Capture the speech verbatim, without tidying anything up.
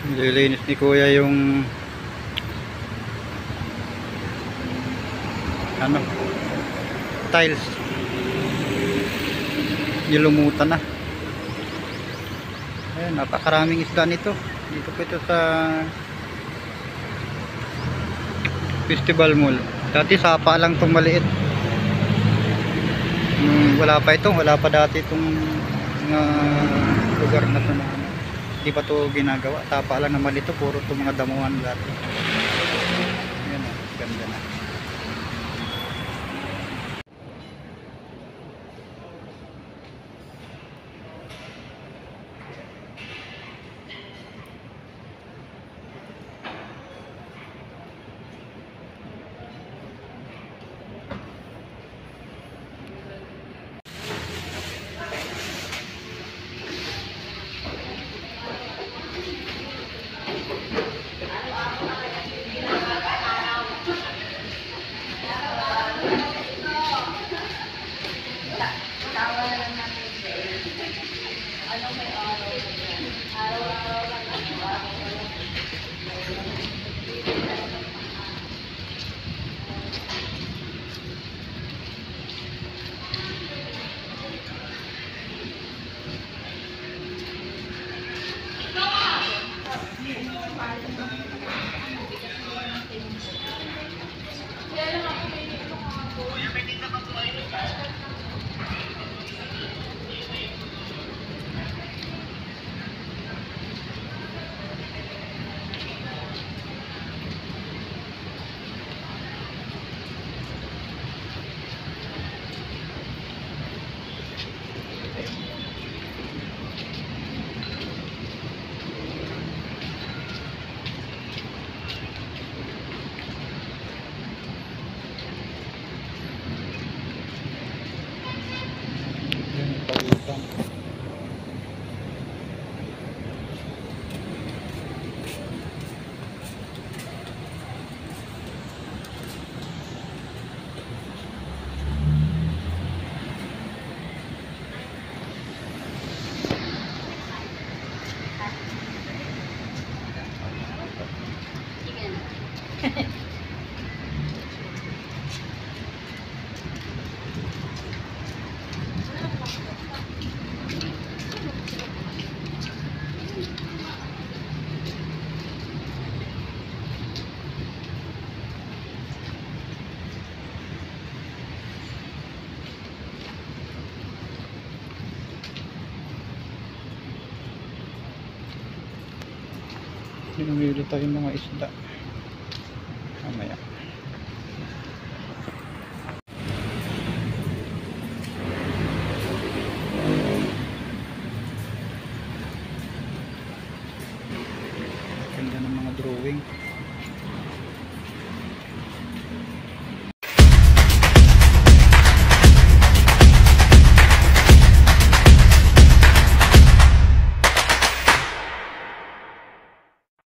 Nililinis ni kuya yung ano, tiles. Nilumutan na. Ayan, napakaraming isda nito. Dito po ito sa Festival Mall. Dati sapa lang itong maliit. Hmm, wala pa ito. Wala pa dati itong uh, lugar na ito na hindi pa ito ginagawa. Tapa lang naman ito. Puro itong mga damuhan dati. Ayan o. Ganda na. Namili tayo mga isda mamaya. Ganda ng mga drawing.